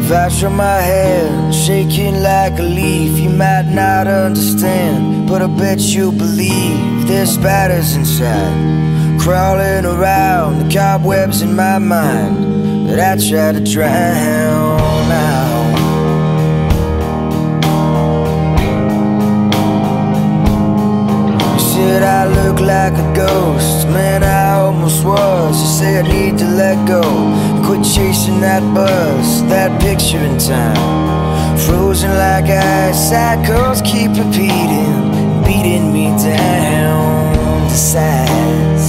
If I show my hand, shaking like a leaf, you might not understand, but I bet you believe there's spiders inside, crawling around the cobwebs in my mind that I try to drown out. You said I look like a ghost, man, I almost was. You say I need to let go and quit chasing that buzz, that picture in time, frozen like ice. Cycles keep repeating, beating me down to size.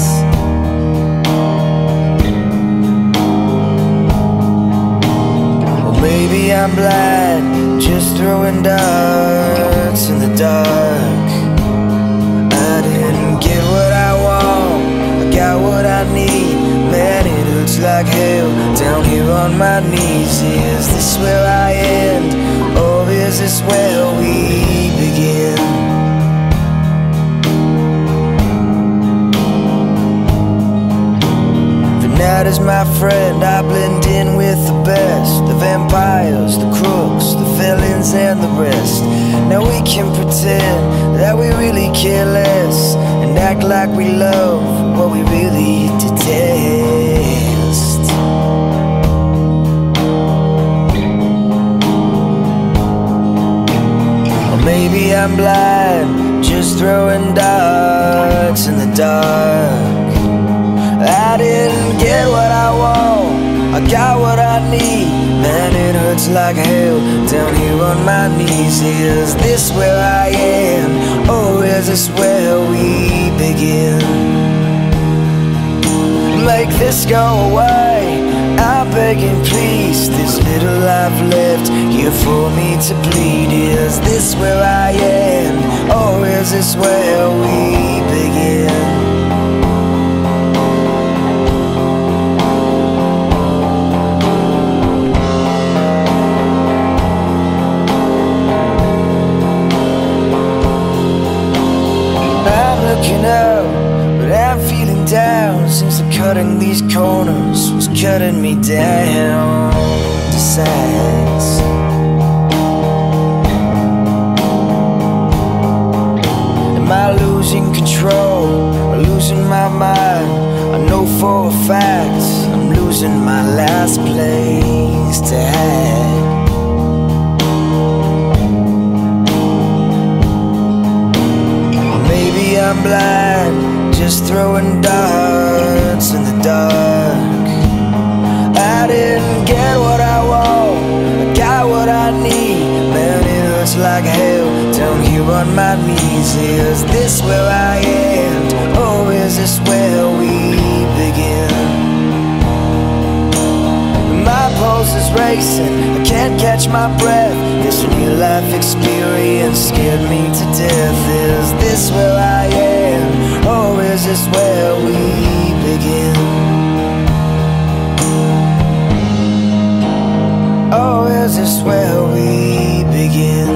Or maybe I'm blind, just throwing darts in the dark. I didn't get what I want, I got what I need. Man, it looks like hell down here on my knees. Is this where I end, or is this where we begin? The night is my friend, I blend in with the best, the vampires, the crooks, the villains and the rest. Now we can pretend that we really care less, and act like we love what we really detest. Or maybe I'm blind, just throwing darts in the dark. I didn't get what I want, I got what I need. Man, it hurts like hell down here on my knees. Is this where I am, or is this where we begin? Make this go away, I'm begging please. There's little life left here for me to bleed. Is this where I am, or is this where we begin? Looking up, but I'm feeling down, since the cutting these corners was cutting me down to size. Am I losing control, or losing my mind? I know for a fact I'm losing my last place to hide. I'm blind, just throwing darts in the dark. I didn't get what I want, I got what I need. Man, it hurts like hell down here on my knees. Is this where I end, or is this where we begin? My pulse is racing, I can't catch my breath. This real life experience scared me to death. Is this where I am, or is this where we begin? Or is this where we begin?